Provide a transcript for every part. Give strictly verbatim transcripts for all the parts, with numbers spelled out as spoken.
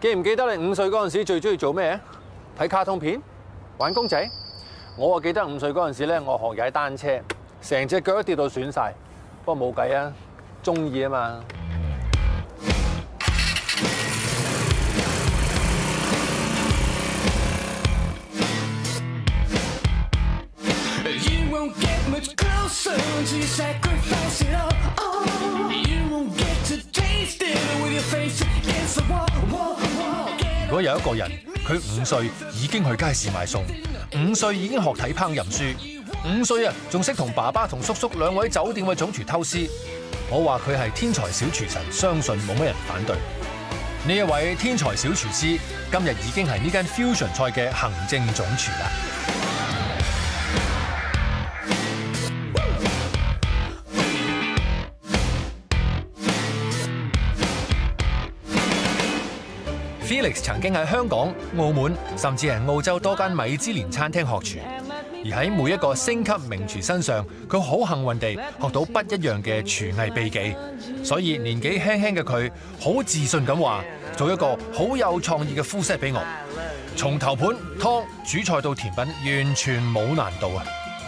記唔記得你五歲嗰陣時最中意做咩？睇卡通片、玩公仔。我啊記得五歲嗰陣時咧，我學踩單車，成隻腳都跌到損晒。不過冇計啊，中意啊嘛。如果有一個人，佢五歲已經去街市買餸，五歲已經學睇烹飪書，五歲啊仲識同爸爸同叔叔兩位酒店嘅總廚偷師，我話佢係天才小廚神，相信冇乜人反對。呢一位天才小廚師今日已經係呢間 fusion 菜嘅行政總廚啦。Felix 曾經喺香港、澳門，甚至係澳洲多間米芝蓮餐廳學廚，而喺每一個星級名廚身上，佢好幸運地學到不一樣嘅廚藝秘技，所以年紀輕輕嘅佢好自信咁話，做一個好有創意嘅副set俾我，從頭盤、湯、主菜到甜品，完全冇難度啊！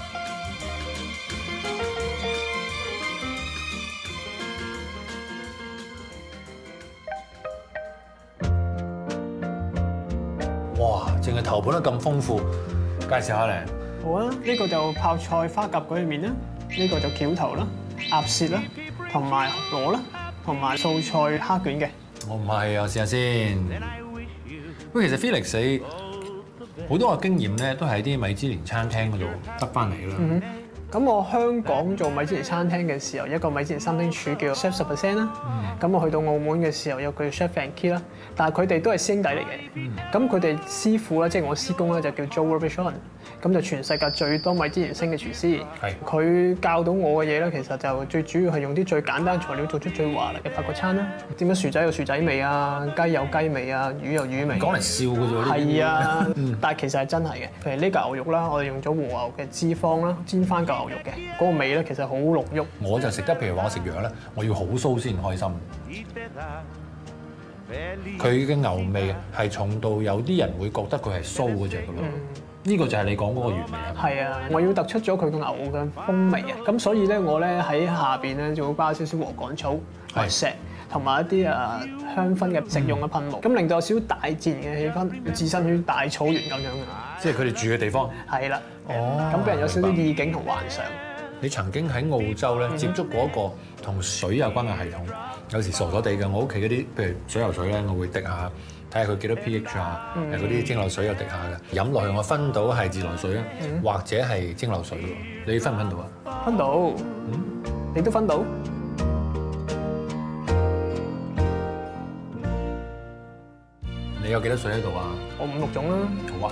哇！淨係頭盤都咁豐富，介紹下嚟。 好啊，呢個就泡菜花甲嗰面啦，呢個就橋頭啦、鴨舌啦，同埋螺啦，同埋素菜蝦卷嘅。 我唔係啊，試下先。喂，其實 Felix 你好多嘅經驗咧，都喺啲米芝蓮餐廳嗰度得翻嚟啦。 嗯咁我香港做米芝蓮餐廳嘅時候，一個米芝蓮三星廚叫 Chef 十 percent 啦。咁、嗯、我去到澳門嘅時候，有個 Chef Frankie 啦。但係佢哋都係師兄弟嚟嘅。咁佢哋師傅咧，即係我師公咧，就叫 Joe Robichon。咁就全世界最多米芝蓮星嘅廚師。係。佢教到我嘅嘢咧，其實就最主要係用啲最簡單材料做出最華麗嘅法國餐啦。點解薯仔有薯仔味啊？雞有雞味啊？魚有魚味。講嚟笑嘅啫。係啊。但係其實係真係嘅。譬如呢嚿牛肉啦，我哋用咗和牛嘅脂肪啦，煎翻嚿牛肉嘅，嗰個味咧其實好濃郁。我就食得，譬如話我食羊咧，我要好酥先開心。佢嘅牛味係重到有啲人會覺得佢係酥嗰隻㗎咯。呢個就係你講嗰個原味啊。係啊，我要突出咗佢個牛嘅風味啊。咁所以咧，我咧喺下邊咧就會包少少禾稈草、白石同埋一啲啊香薰嘅食用嘅噴霧，咁令到有少少大自然嘅氣氛，置身於大草原咁樣嘅。即係佢哋住嘅地方。係啦。哦。咁俾人有少少意境同幻想。你曾經喺澳洲咧接觸過一個同水有關嘅系統，有時傻傻地嘅。我屋企嗰啲譬如水游水咧，我會滴下睇下佢幾多 pH 啊，誒嗰啲蒸餾水又滴下嘅。飲落去我分到係自來水啊，嗯、或者係蒸餾水喎。你分唔分到啊？分到。嗯。你都分到？你有幾多水喺度啊？我五六種啦。好啊。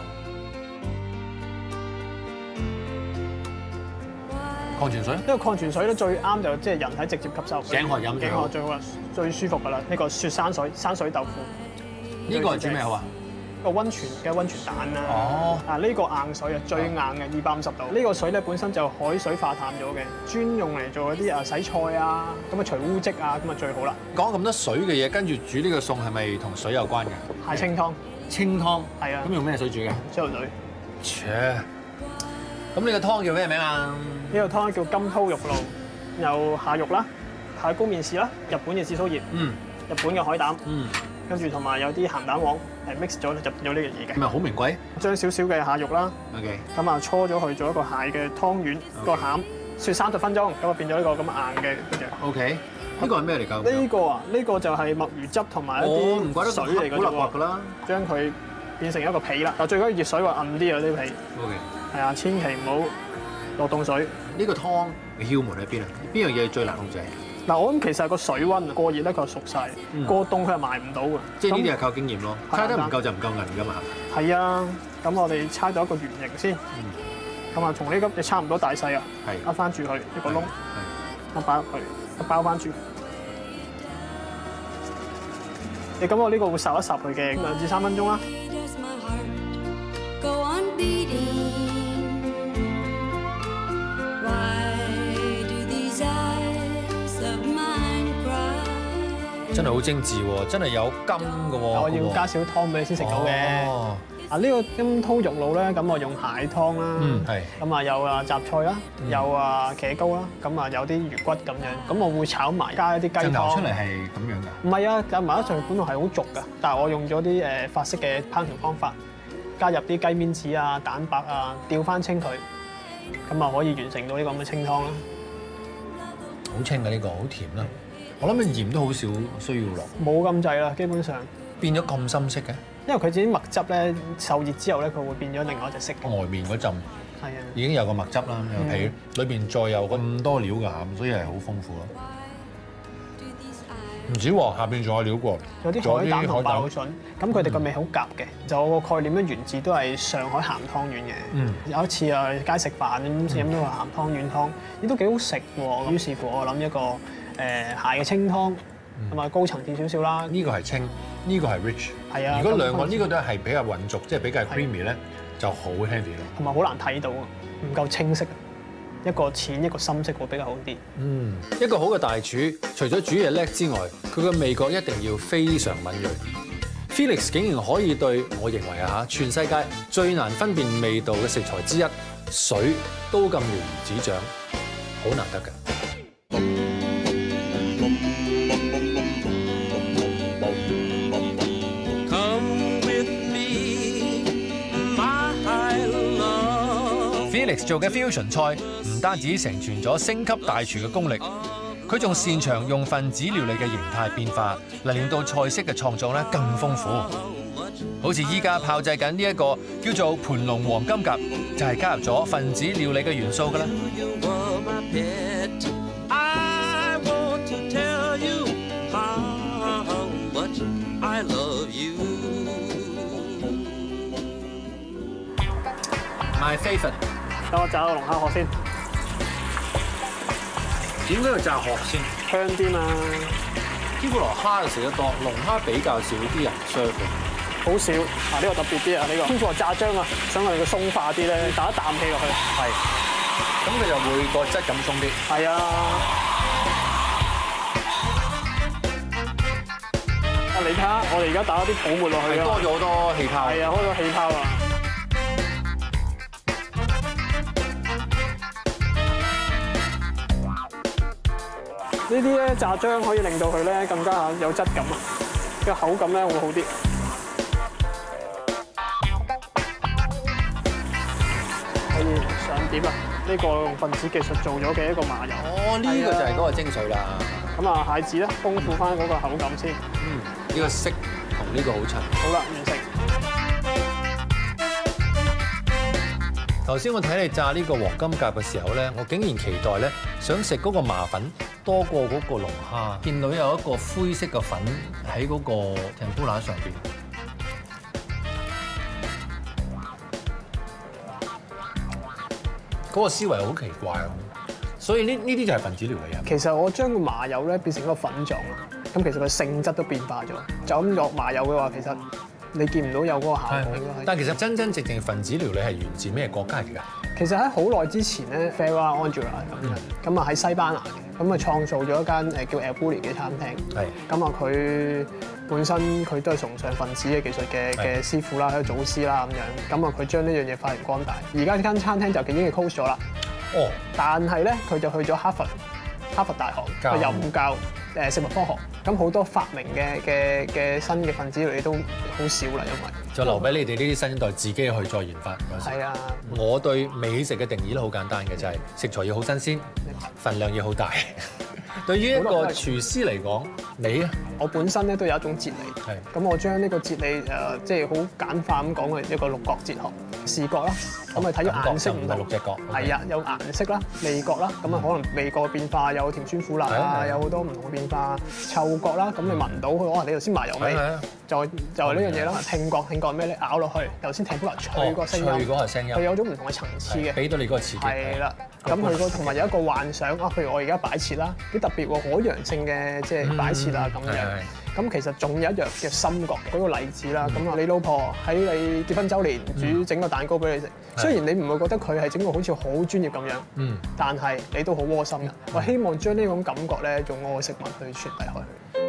礦泉水，呢個礦泉水咧最啱就即係人體直接吸收。頸渴飲最好，最好啦，最舒服噶啦。呢個雪山水、山水豆腐。呢個係煮咩好啊？個溫泉嘅溫泉蛋啦。哦。啊，呢個硬水啊，最硬嘅二百五十度。呢個水咧本身就海水化淡咗嘅，專用嚟做一啲啊洗菜啊，咁啊除污漬啊，咁啊最好啦。講咁多水嘅嘢，跟住煮呢個餸係咪同水有關嘅？係清湯。清湯。係啊。咁用咩水煮嘅？燒水。切。咁呢個湯叫咩名啊？呢個湯叫金濤玉露，有蟹肉啦、蟹膏面試啦、日本嘅紫蘇葉，嗯，日本嘅海膽，嗯，跟住同埋有啲鹹蛋黃，係 mix 咗就變咗呢樣嘢嘅。係咪好名貴？將少少嘅蟹肉啦 ，OK，咁啊搓咗去做一個蟹嘅湯圓，個餡雪三十分鐘，咁啊變咗呢個咁硬嘅嗰隻。OK，呢個係咩嚟㗎？呢個啊，呢個就係墨魚汁同埋一啲水嚟㗎啫喎。將佢變成一個皮啦，但最緊要熱水話韌啲啊啲皮。OK。係啊，千祈唔好落凍水。呢個湯嘅竅門喺邊啊？邊樣嘢最難控制？嗱，我諗其實係個水溫過熱咧，佢就熟晒；過凍佢係埋唔到嘅。即係呢啲係靠經驗咯。猜得唔夠就唔夠韌㗎嘛。係啊，咁我哋猜到一個圓形先。咁啊，從呢個你差唔多大細啊，壓翻住佢一個窿，咁擺入去，一包翻住。你咁我呢個會烚一烚佢嘅兩至三分鐘啦。 真係好精緻喎，真係有金嘅喎。 我要加少湯俾你先食到嘅。 哦啊，呢個金湯肉腦咧，咁我用蟹湯啦， 嗯係。 咁啊有啊雜菜啦，有啊茄膏啦，咁啊有啲魚骨咁樣，咁我會炒埋加一啲雞湯。 蒸出嚟係咁樣㗎？ 唔係啊，夾埋一齊本來係好濁㗎，但係我用咗啲誒法式嘅烹調方法，加入啲雞面子啊、蛋白啊，調翻清佢，咁啊可以完成到呢個咁嘅清湯啦。 好清嘅呢個，好甜啦。我諗鹽都好少需要落。 冇咁滯啦，基本上。 變咗咁深色嘅？ 因為佢自己墨汁咧受熱之後咧，佢會變咗另外一隻色。 外面嗰陣係啊， 已經有個墨汁啦，有皮，裏邊再有咁多料㗎嚇，所以係好豐富咯。唔止喎，下邊仲有料喎， 有啲海膽同白蘆筍，咁佢哋個味好夾嘅。就我個概念咧，源自都係上海鹹湯圓嘅。嗯，有一次啊，街食飯咁飲咗個鹹湯圓湯，亦都幾好食喎。於是乎我諗一個誒蟹嘅清湯，同埋高層次少少啦。呢個係清，呢個係 rich。係啊。如果兩個呢個都係比較混濁，即係比較 creamy 咧，就好 heavy 咯。 同埋好難睇到，唔夠清晰。一個淺一個深色會比較好啲。 嗯，一個好嘅大廚，除咗煮嘢叻之外，佢嘅味覺一定要非常敏鋭。Felix 竟然可以對我認為啊嚇，全世界最難分辨味道嘅食材之一水都咁了如指掌，好難得㗎。Felix 做嘅 fusion 菜唔單止承傳咗星級大廚嘅功力，佢仲擅長用分子料理嘅形態變化，嚟令到菜式嘅創作咧更豐富。好似依家炮製緊呢一個叫做盤龍黃金甲，就係加入咗分子料理嘅元素㗎啦。My favorite。 等我炸個龍蝦殼先。 點解要炸殼先？ 香啲嘛。 呢個龍蝦就食得多，龍蝦比較少啲人 serve 嘅。 好少。啊，呢個特別啲啊，呢個。通常話炸漿啊，想令佢鬆化啲咧，打一啖氣落去。 係。咁佢就會個質感鬆啲。 係啊。啊，你睇下，我哋而家打咗啲泡沫落去啊。 多咗好多氣泡。 係啊，開咗氣泡啊。呢啲咧炸漿可以令到佢咧更加有質感啊，個口感咧會好啲。可以上碟啦！呢個用分子技術做咗嘅一個麻油。 哦，呢個就係嗰個精髓啦。 咁啊，蟹子咧豐富翻嗰個口感先。 嗯，呢個色同呢個好襯。 好啦，完成。 頭先我睇你炸呢個黃金甲嘅時候咧，我竟然期待咧想食嗰個麻粉多過嗰個龍蝦。見到有一個灰色嘅粉喺嗰個 tempura上邊，嗰個思維好奇怪啊！所以呢呢啲就係分子料理啊。 其實我將個麻油咧變成一個粉狀啦，咁其實佢性質都變化咗。就咁落麻油嘅話，其實你見唔到有嗰個效果咯。 但係其實真真正正分子料理係源自咩國家嚟㗎？ 其實喺好耐之前咧 Farah Angela 咁樣，咁啊喺西班牙嘅，咁啊創造咗一間誒叫 El Bulli 嘅餐廳。係。咁啊佢本身佢都係崇尚分子嘅技術嘅嘅師傅啦，係個祖師啦咁樣。咁啊佢將呢樣嘢發揚光大。而家呢間餐廳就已經係 close 咗啦。哦。但係咧，佢就去咗哈佛，哈佛大學佢任教誒食物科學。咁好多發明嘅嘅嘅新嘅分子料理都好少啦，因為就留俾你哋呢啲新一代自己去再研發。係啊，我對美食嘅定義都好簡單嘅，就係食材要好新鮮，份量要好大。對於一個廚師嚟講，你咧？我本身咧都有一種哲理，係咁我將呢個哲理誒，即係好簡化咁講嘅一個六角哲學，視覺啦，咁啊睇咗顏色唔同，六隻角，係啊，有顏色啦、味覺啦，咁啊可能味覺嘅變化有甜酸苦辣啊，有好多唔同嘅變化，嗅覺啦，咁你聞到佢，可能你頭先麻油味，就就係呢樣嘢啦。聽覺聽覺咩咧？咬落去，頭先聽到話脆個聲音，脆嗰個聲音，佢有種唔同嘅層次嘅，俾到你嗰個刺激。係啦，咁佢個同埋有一個幻想啊，譬如我而家擺設啦，幾特別喎，可揚性嘅即係擺設啊咁樣。咁其實仲有一樣嘅心覺，舉個例子啦。咁啊，你老婆喺你結婚週年煮整個蛋糕俾你食，雖然你唔會覺得佢係整個好似好專業咁樣，嗯，但係你都好窩心嘅。我希望將呢種感覺咧，用我嘅食物去傳遞開去。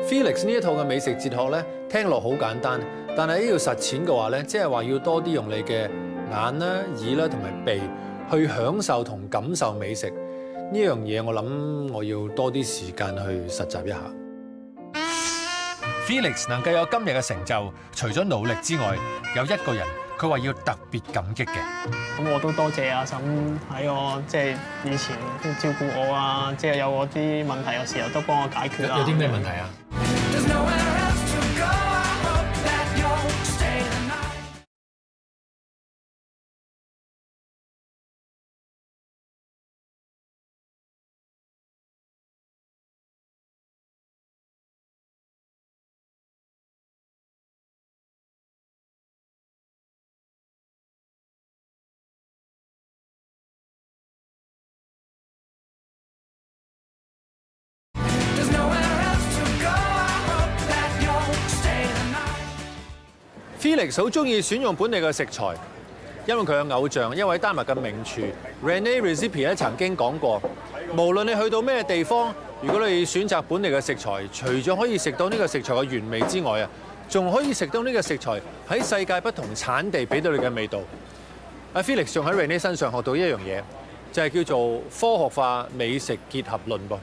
Felix 呢一套嘅美食哲學咧，聽落好簡單，但係要實踐嘅話咧，即係話要多啲用你嘅眼啦、耳啦同埋鼻去享受同感受美食呢樣嘢。我諗我要多啲時間去實習一下。Felix 能夠有今日嘅成就，除咗努力之外，有一個人佢話要特別感激嘅。 咁我都多謝阿嬸喺我即係以前都照顧我啊，即係有我啲問題嘅時候都幫我解決啊。 有啲咩問題啊？Felix 好中意選用本地嘅食材，因為佢嘅偶像一位丹麥嘅名廚 René Redzepi 咧曾經講過，無論你去到咩地方，如果你選擇本地嘅食材，除咗可以食到呢個食材嘅原味之外啊，仲可以食到呢個食材喺世界不同產地俾到你嘅味道。阿 Felix 仲喺 René 身上學到一樣嘢，就係叫做科學化美食結合論噃。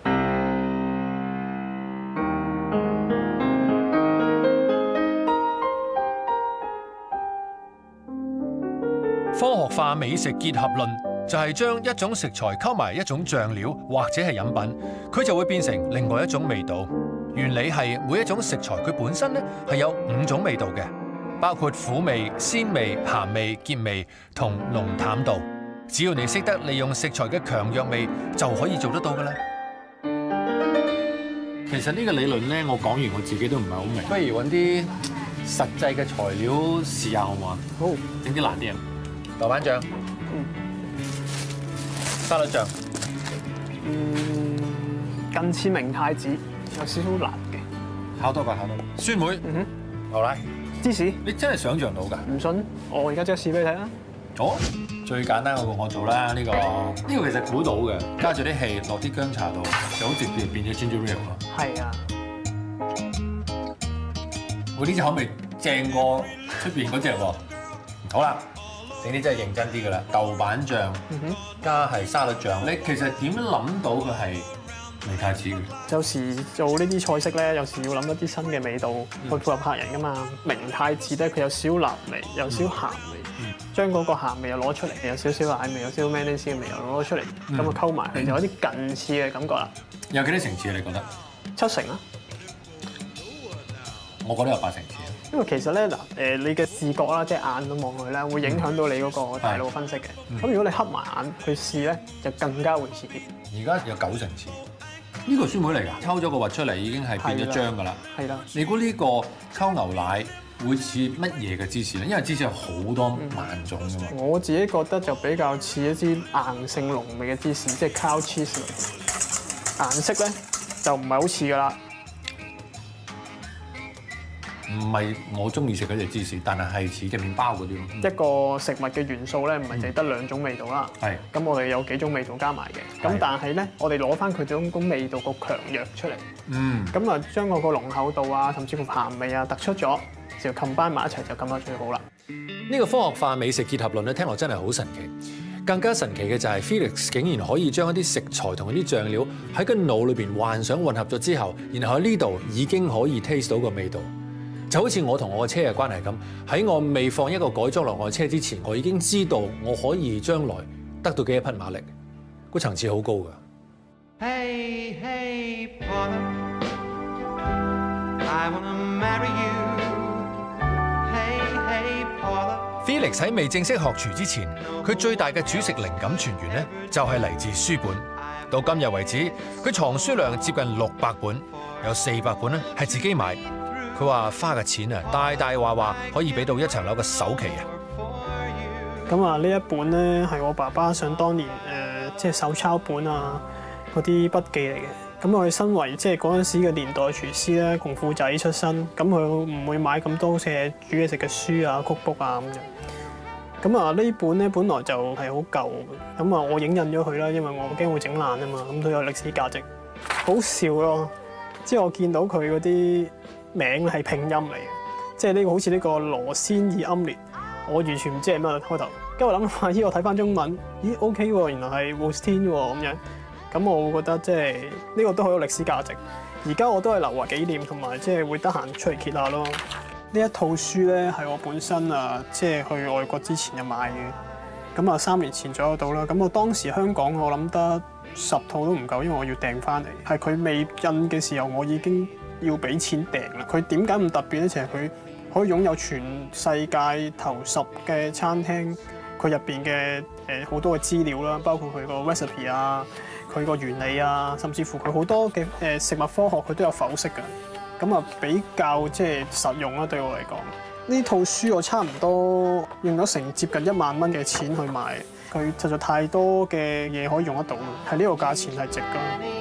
科學化美食結合論就係將一種食材溝埋一種醬料或者係飲品，佢就會變成另外一種味道。原理係每一種食材佢本身咧係有五種味道嘅，包括苦味、鮮味、鹹味、澀味同濃淡度。只要你識得利用食材嘅強弱味，就可以做得到㗎啦。其實呢個理論咧，我講完我自己都唔係好明。不如揾啲實際嘅材料試下好唔好啊？好，整啲難啲啊！豆瓣醬，嗯，沙律醬， 嗯，近似明太子，有少少辣嘅。 考多個，考多個。酸梅，嗯哼，牛奶， 芝士。你真係想像到㗎？ 唔信，我而家即刻試俾你睇啦。好， 最簡單嗰個我做啦，呢個呢個其實估到嘅，加咗啲氣，落啲薑茶度，就好直接變咗 ginger ale 咯。係啊。我呢隻口味正過出邊嗰隻喎。好啦。整啲真係認真啲㗎啦，豆瓣醬加係沙律醬。你其實點諗到佢係明太子嘅？有時做呢啲菜式咧，有時要諗一啲新嘅味道去配合客人㗎嘛。明太子咧，佢有少辣味，有少鹹味，將嗰個鹹味又攞出嚟，有少少奶味，有少少 mayonnaise 嘅味又攞出嚟，咁啊溝埋，佢就有啲近似嘅感覺啦。有幾多成次啊？你覺得？七成啊！我覺得有八成次。因為其實咧嗱，誒你嘅視覺啦，即係眼咁望落去咧，會影響到你嗰個大腦分析嘅。咁如果你黑埋眼去試咧，就更加會似啲。而家有九成似。呢個酸梅嚟㗎，抽咗個核出嚟已經係變咗漿㗎啦。係啦。你估呢個溝牛奶會似乜嘢嘅芝士咧？因為芝士有好多萬種㗎嘛。我自己覺得就比較似一支硬性濃味嘅芝士，即係 cow cheese。顏色咧就唔係好似㗎啦。唔係我中意食嗰隻芝士，但係係似嘅麵包嗰啲咯。一個食物嘅元素咧，唔係淨係得兩種味道啦。係。咁我哋有幾種味道加埋嘅。咁但係咧，我哋攞翻佢種種味道個強弱出嚟。嗯。咁啊，將嗰個濃厚度啊，甚至乎鹹味啊突出咗，就 combine 埋一齊就咁樣最好啦。呢個科學化美食結合論咧，聽落真係好神奇。更加神奇嘅就係 Felix 竟然可以將一啲食材同一啲醬料喺個腦裏邊幻想混合咗之後，然後喺呢度已經可以 taste 到個味道。就好似我同我嘅車嘅關係咁，喺我未放一個改裝落我嘅車之前，我已經知道我可以將來得到幾多匹馬力，個層次好高㗎。Hey, hey, Paula, I wanna marry you. Hey, hey, Paula. Felix 喺未正式學廚之前，佢最大嘅煮食靈感泉源咧，就係嚟自書本。到今日為止，佢藏書量接近六百本，有四百本咧係自己買。佢話花嘅錢啊，大大話話可以俾到一層樓嘅首期啊！咁啊，呢一本咧係我爸爸想當年誒、呃，即係手抄本啊，嗰啲筆記嚟嘅。咁佢身為即係嗰陣時嘅年代廚師咧，窮苦仔出身，咁佢唔會買咁多嘅煮嘢食嘅書啊、曲 book 啊咁樣。咁啊，呢本咧本來就係好舊嘅，咁啊，我影印咗佢啦，因為我驚會整爛啊嘛，咁都有歷史價值。好笑咯！ 即係我見到佢嗰啲名係拼音嚟嘅，即係呢個好似呢個羅仙爾暗列，我完全唔知係乜開頭。跟住我諗下，咦我睇翻中文，咦 OK 喎，原來係 Wolstenholme 喎咁樣。咁我會覺得即係呢個都好有歷史價值。而家我都係留為紀念，同埋即係會得閒出嚟揭下咯。呢一套書咧係我本身啊，即係去外國之前就買嘅。咁啊三年前左右到啦。咁我當時香港我諗得十套都唔夠，因為我要訂翻嚟。係佢未印嘅時候，我已經要俾錢訂啦。佢點解咁特別咧？就係佢可以擁有全世界頭十嘅餐廳，佢入邊嘅誒好多嘅資料啦，包括佢個 recipe 啊。佢個原理啊，甚至乎佢好多嘅誒食物科學，佢都有剖析㗎。咁啊比較即係實用啦，對我嚟講。呢套書我差唔多用咗成接近一萬蚊嘅錢去買，佢實在太多嘅嘢可以用得到，係呢個價錢係值㗎。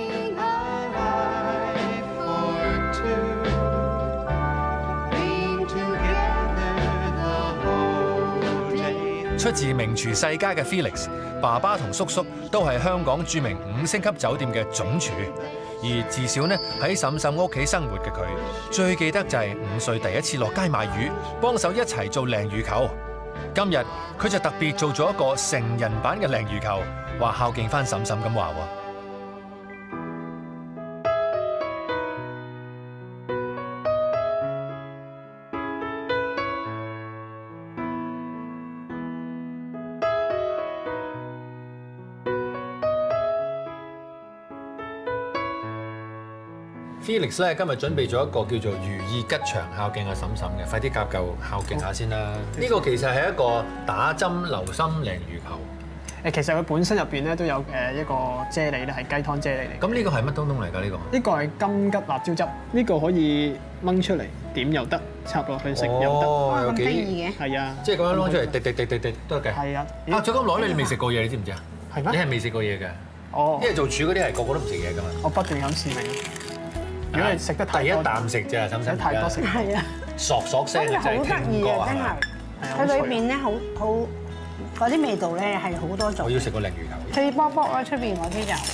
出自名廚世家嘅 Felix， 爸爸同叔叔都係香港著名五星級酒店嘅總廚，而自小呢喺嬸嬸屋企生活嘅佢，最記得就係五歲第一次落街買魚，幫手一齊做鯪魚球。今日佢就特別做咗一個成人版嘅鯪魚球，話孝敬翻嬸嬸咁話喎。Felix 咧今日準備咗一個叫做如意吉祥孝敬阿嬸嬸嘅，快啲夾夠孝敬下先啦！呢個其實係一個打針流心鯪魚球。 誒，其實佢本身入邊咧都有誒一個啫喱咧，係雞湯啫喱嚟。 咁呢個係乜東東嚟㗎？呢個呢個係金桔辣椒汁，呢個可以掹出嚟點又得，插落去食又得。 哦，有幾得意嘅。 係啊， 即係咁樣攞出嚟，滴滴滴滴滴都得嘅。 係啊。 啊，再咁耐你未食過嘢，你知唔知啊？ 係咩？ 你係未食過嘢嘅。 哦。 因為做廚嗰啲係個個都唔食嘢㗎嘛。 我不斷咁試味。如果你食得太第一啖食啫，使唔使太多食？ 係啊， 索索聲真係好得意啊！真係，佢裏邊咧好好嗰啲味道咧係好多種。 我要食個鯪魚球。 脆卜卜啦，出邊嗰啲就，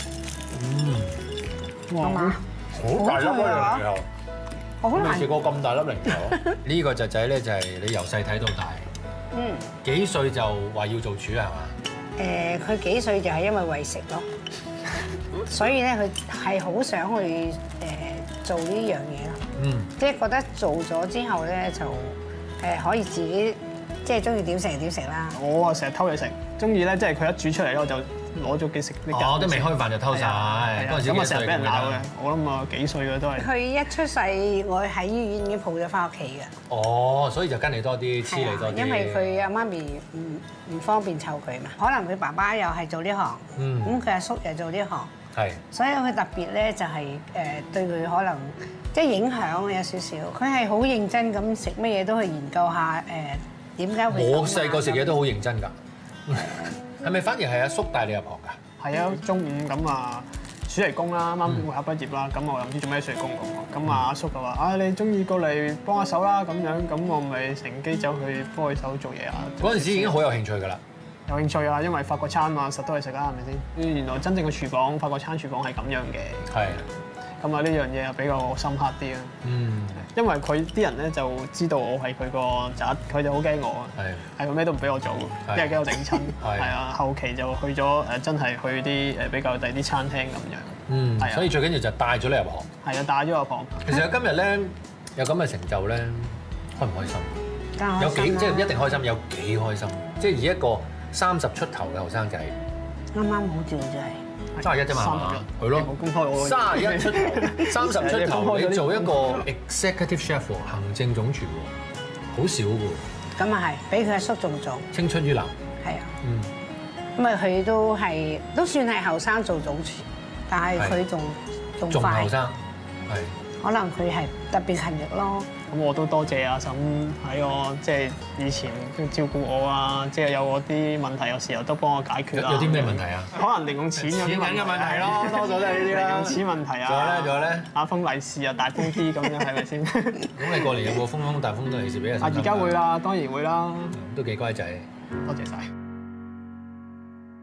嗯， 係嘛？ 好大粒啊鯪魚球！ 我好難未食過咁大粒鯪魚球。呢個侄仔咧就係你由細睇到大。 嗯。 幾歲就話要做廚係嘛？ 誒，佢幾歲就係因為為食咯，所以咧佢係好想去誒。做呢樣嘢咯，嗯，即係覺得做咗之後咧就誒可以自己即係中意點食點食啦。 我啊成日偷嘢食，中意咧即係佢一煮出嚟咧我就攞咗幾食呢間。我都未開飯就偷晒，嗰陣時咁啊成日俾人鬧嘅。我諗啊幾歲嘅都係。 佢一出世，我喺醫院已經抱咗翻屋企嘅。 哦，所以就跟你多啲，黐你多啲。 因為佢阿媽咪唔唔方便湊佢嘛，可能佢爸爸又係做呢行，咁佢阿叔又做呢行。係，所以佢特別咧就係誒對佢可能即係影響有少少。佢係好認真咁食乜嘢都去研究下誒點解會。 我細個食嘢都好認真㗎，係咪反而係阿叔帶你入行㗎？ 係啊，中午咁啊暑期工啦，啱啱會考畢業啦，咁我又唔知做咩暑期工咁，咁啊阿叔就話：啊你中意過嚟幫下手啦咁樣，咁我咪乘機走去幫佢手做嘢啊。 嗰陣時已經好有興趣㗎啦。 有興趣啊，因為法國餐嘛，實都係食啦，係咪先？原來真正嘅廚房，法國餐廚房係咁樣嘅。係。咁啊，呢樣嘢又比較深刻啲啦。嗯。因為佢啲人咧就知道我係佢個侄，佢就好驚我啊。係。係佢咩都唔俾我做，因為驚我整親。係。係啊，後期就去咗誒，真係去啲誒比較第啲餐廳咁樣。嗯。係啊。所以最緊要就帶咗你入行。係啊，帶咗入行。其實今日咧有咁嘅成就咧，開唔開心？有幾即係一定開心，有幾開心？即係以一個三十出頭嘅後生仔， 啱啱好照真係三十一啫嘛，係咯， 冇公開我三十一出頭，三十出頭你做一個 executive chef 行政總廚喎，好少喎。 咁啊係，比佢阿叔仲早。 青出於藍。 係啊。嗯。咁啊，佢都係都算係後生做總廚，但係佢仲仲快。仲後生。係。可能佢係特別勤力咯。 咁我都多謝阿嬸喺我即係以前照顧我啊，即係有我啲問題，有時候都幫我解決啦。有啲咩問題啊？可能零用錢有啲問題咯，多數都係呢啲啦。零用錢問題啊。仲有咧？仲有咧？打封利是啊，大封啲咁樣係咪先？咁你過嚟有冇封封大封利是俾阿嬸？啊，而家會啦，當然會啦。都幾乖仔，多謝晒。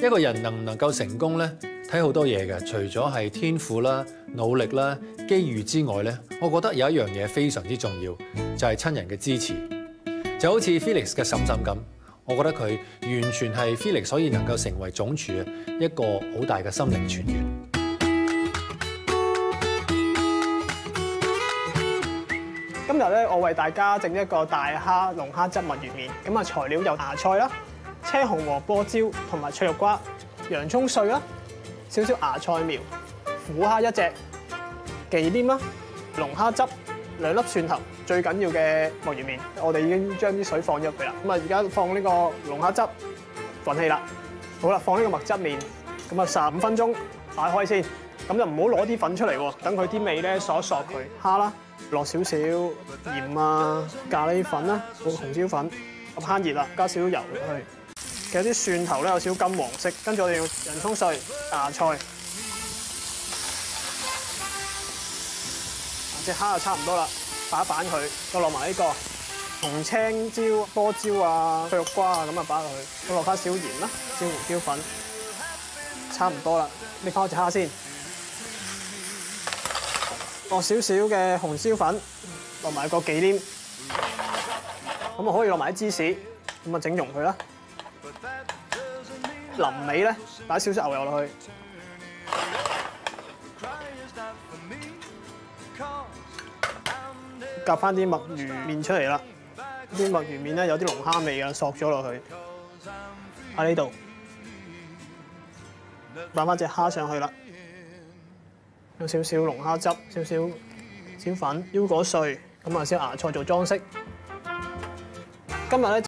一個人能唔能夠成功咧，睇好多嘢嘅，除咗係天賦啦、努力啦、機遇之外咧，我覺得有一樣嘢非常之重要，就係親人嘅支持。就好似 Felix 嘅嬸嬸咁，我覺得佢完全係 Felix 所以能夠成為總廚嘅一個好大嘅心靈泉源。 今日咧，我為大家整一個大蝦龍蝦汁墨魚麵。咁啊，材料有芽菜啦、青紅和波椒同埋脆肉瓜、洋葱碎啦、少少芽菜苗、虎蝦一隻、忌廉啦、龍蝦汁、兩粒蒜頭。最緊要嘅墨魚麵，我哋已經將啲水放咗入去啦。咁啊，而家放呢個龍蝦汁滾氣啦。好啦，放呢個墨汁麵，咁啊十五分鐘擺開先。咁就唔好攞啲粉出嚟喎，等佢啲味咧索一索佢。蝦啦，落少少鹽啊、咖喱粉啦、紅椒粉，咁慳熱啦，加少少油落去。其實啲蒜頭咧有少少金黃色，跟住我哋用洋葱碎、芽菜，隻蝦就差唔多啦，擺一擺佢，再落埋呢個紅青椒、多椒啊、脆肉瓜啊，咁啊擺落去，再落翻少鹽啦、少胡椒粉，差唔多啦，搣翻隻蝦先。落少少嘅紅椒粉，落埋個忌廉，咁啊可以落埋啲芝士，咁啊整溶佢啦。臨尾咧擺少少牛油落去，夾翻啲墨魚麵出嚟啦。啲墨魚麵咧有啲龍蝦味啊，索咗落去喺呢度，擺翻隻蝦上去啦。有少少龍蝦汁，少少小粉、腰果碎，咁啊少芽菜做裝飾。今日咧